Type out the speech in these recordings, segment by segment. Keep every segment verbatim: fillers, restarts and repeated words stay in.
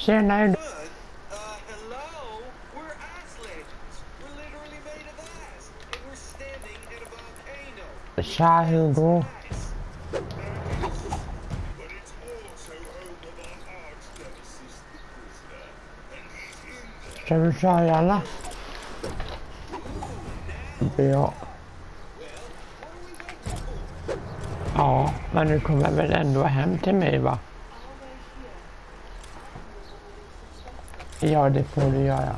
Tjena. Uh, hello? We're ice legends. We're literally made of ice. And we're standing in a volcano. Tja, hur går? Ice. But it's also home of our arch nemesis, the prisoner. And he's in there. Ska vi köra alla? Ja. Ja, men du kommer väl ändå hem till mig, va? Ja, det får du göra.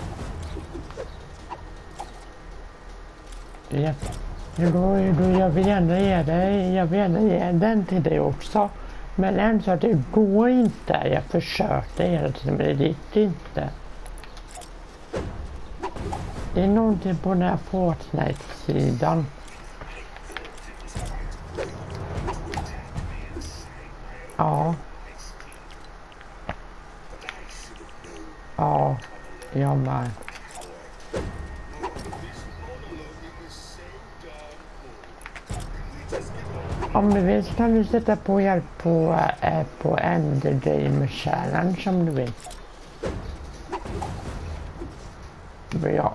Ja. Då, då jag vill gärna ge dig, jag vill gärna ge den till dig också. Men än så att det går inte. Jag försökte hela tiden, men det gick inte. Det är någonting på den här Fortnite-sidan. Ja. Ja, jag med. Om du vill kan du sätta på hjälp på, äh, på Ender Game Challenge om du vill. Ja.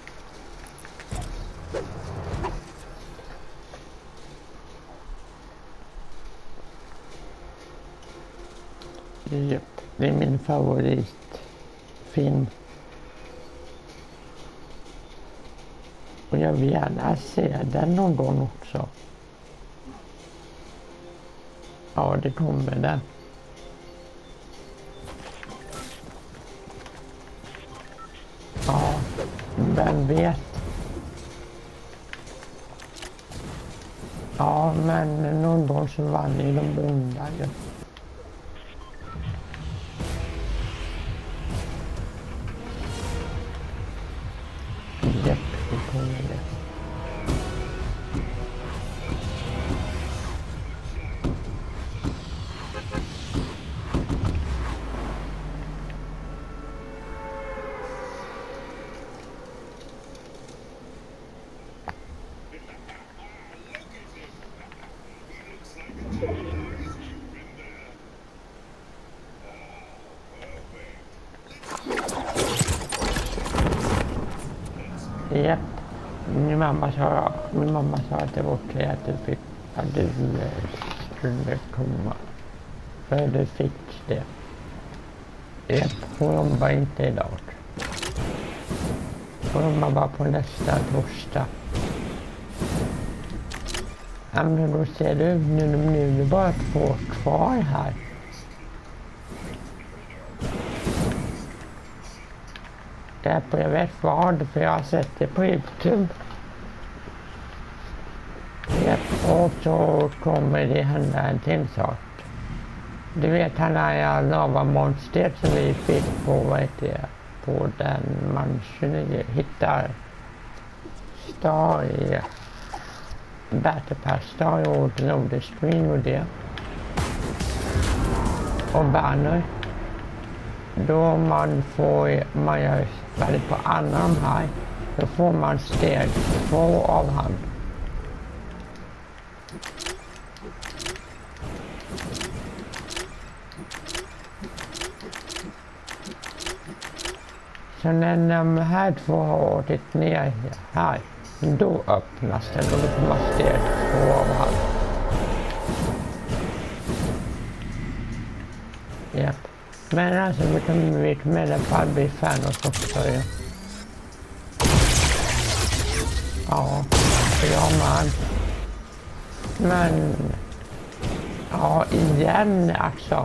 Japp, det är min favoritfilm. Och jag vill gärna se den någon gång också. Ja, det kommer den. Ja, vem vet. Ja, men någon gång så vann ju de onda ju. Japp, det kommer det. Japp, min mamma sa, min mamma sa att det var okej att du fick, att du skulle komma. För du fick det. Japp, hon jobbar inte idag. Hon jobbar bara på nästa torsdag. Ja, men då ser du, nu, nu är det bara två kvar här. Japp, jag vet vad, för jag har sett det på YouTube. Japp, och så kommer det hända en till sak. Du vet han här lavamonstret som vi fick på, vad heter det, på den man hittar Star i Battle Pass Star och Loader Screen och det. Och banner. Då man får, man gör färdigt på alla de här, då får man steg två av han. Så när de här två har åkt ner här, då öppnas den och då får man steg två av han. Japp. Men alltså vi kan, vi kan i alla fall bli fan och också ju. Ja, ja man. Men, ja igen alltså.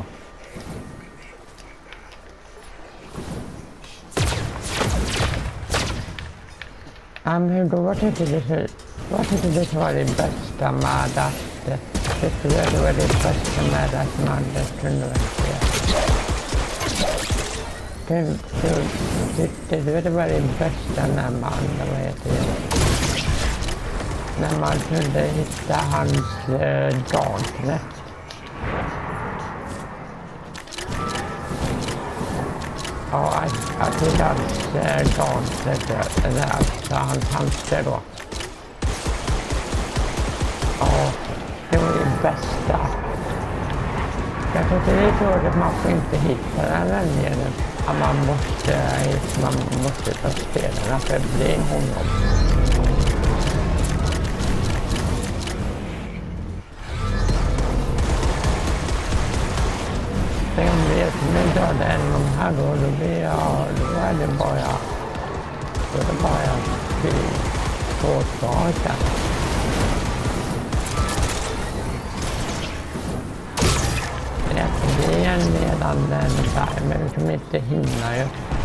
Ja, men då var det inte det så, vad tyckte du som var det bästa med att, tyckte du det var det bästa med att man kunde vara. Tyckte du det var det bästa när man, vad heter det, när man kunde hitta hans äh, darknet? Ja, att, att hitta hans äh, darknet, eller alltså hans hamster då. Ja, det var det bästa. Jag tycker det är tråkigt att man får inte hitta den ännu. Att man måste, man måste ta spelarna för att bli honom. Sen vet ni döda en av de här då, då blir jag, då är det bara, då är det bara till två saker. Det är en ledande där, men vi kommer inte hinna ju.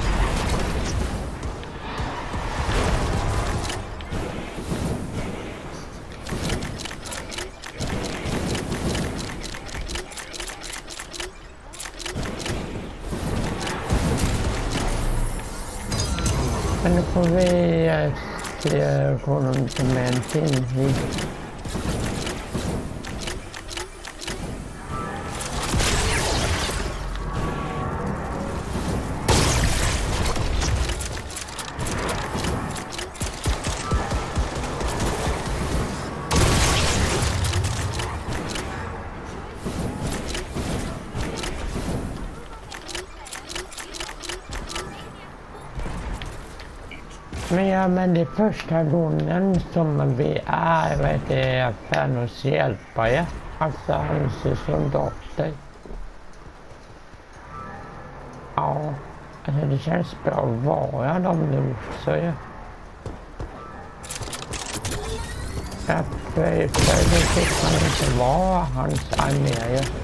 Men nu får vi se honom som en till hit. Men ja, men det första gången som vi är, vet det, Thanos hjälpare, alltså hans soldater. Ja, alltså det känns bra att vara dem nu också ju. Ja, för, för det fick man inte vara hans armé ju.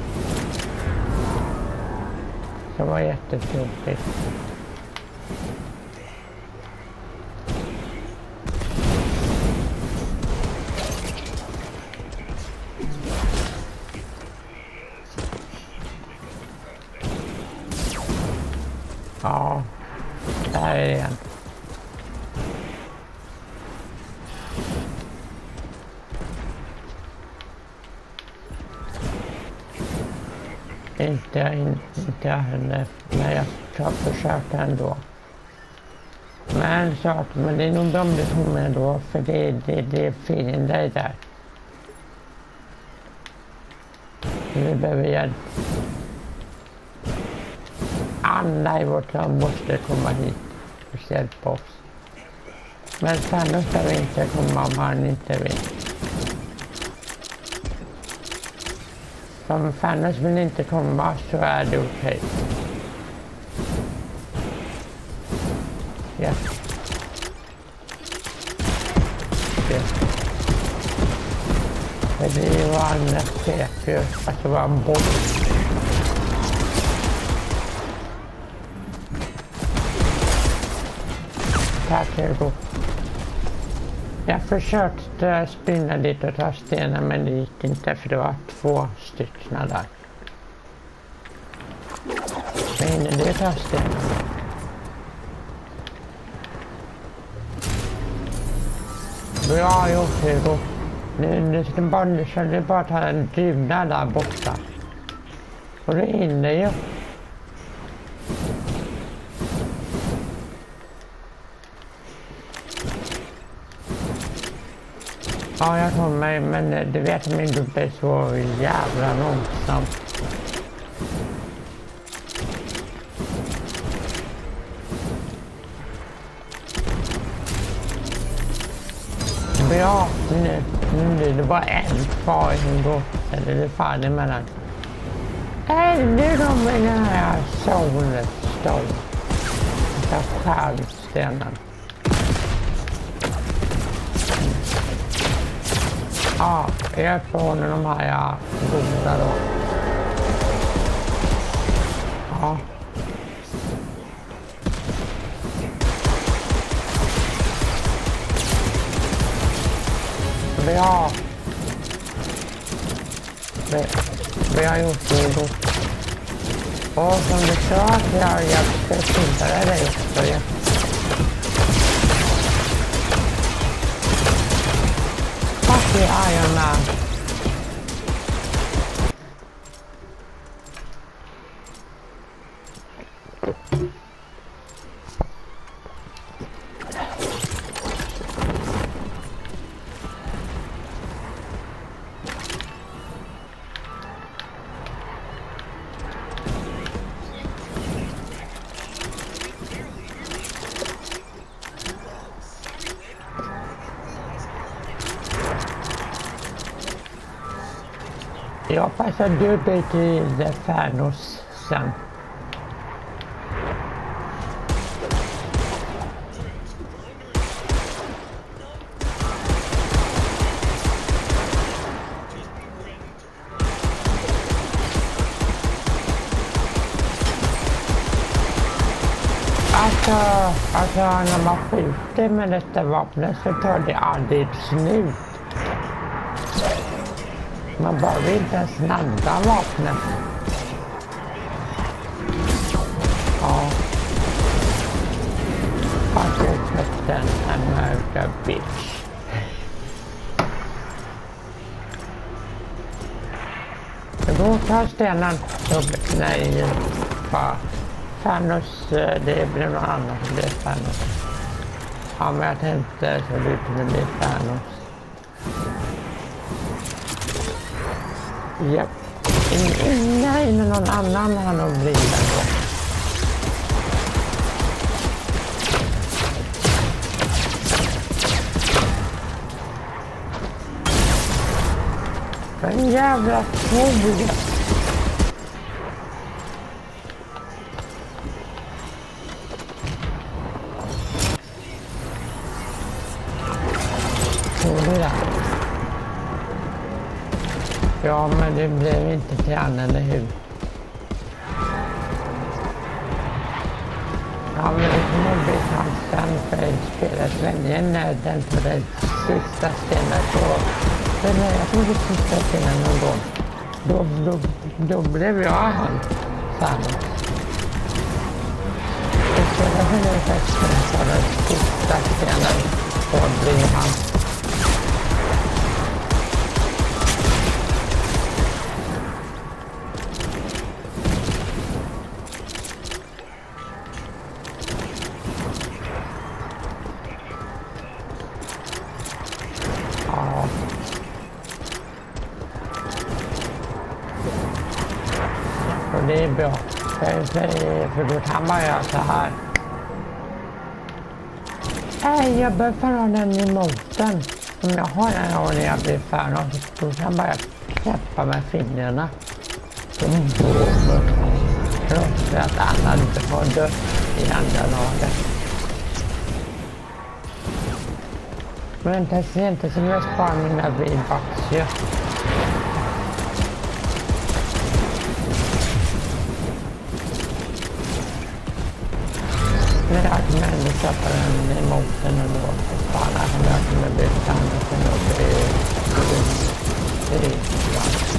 Det var jättetråkigt. Ja, där är det. Inte, inte henne, men jag ska försöka ändå. Men så, men det är nog bra om det kommer ändå, för det, det, det är fiender där. Vi behöver hjälp. Alla i vårt land måste komma hit och hjälpa oss. Men Thanos ska inte komma om han inte vill. Om Thanos vill inte komma så är det okej. Okay. Yes. Yes. Det var en chef ju, att det var en bot. Tack Hugo. Jag försökte spinna dit och ta stenar, men det gick inte för det var två stycken där. Men det tar stenar. Bra gjort Hugo. Nu, nu ska bara, nu ska du bara ta en duvna där borta. Och du hinner ju. Ja, jag kommer, men du vet att min gubbe är så jävla långsam. Bra, nu, nu är det bara en kvar ändå. Eller är det färdigt med den? Nej, nu kommer den här solstål. Jag skär stenen. Ja, jag får honom de här goda då. Ja. Bra. Vi har gjort det då. Och som du sa att jag hjälpte skydda dig också. Ja. Fuck the Iron Man. Jag hoppas att du byter in Thanos sen. Alltså, alltså när man skjuter med detta vapnet så tar det aldrig slut. Man behöver inte ens ladda vapnet. Ja. Fast jag köpte en America bitch. Då tar stenen upp. Nej, bara. Thanos, det blev någon annan som blev Thanos. Ja, men jag tänkte så det skulle bli Thanos. Japp. Nej, men någon annan har nog blivit det. En jävla fågel. Ja, men det blev inte till han, eller hur? Ja, men det kommer bli chansen för spelet välja nöden för den sista stenen så... Nej, jag tror det sista stenen någon gång. Då, då, då blev jag han, Thanos. Istället för det faktiskt så den sista stenen så blir han. Det är bra, för, för, för då kan man göra så här. Nej, jag behöver ha den i moten. Om jag har den här och när jag blir färdig, då kan jag bara knäppa med fingrarna. Som bomber. Trots att alla inte får dött i andra laget. Men det ser inte som jag sparar mina V-bucks. Men jag kommer ändå köpa den emot den och då fan, jag kommer bli Thanos och då blir det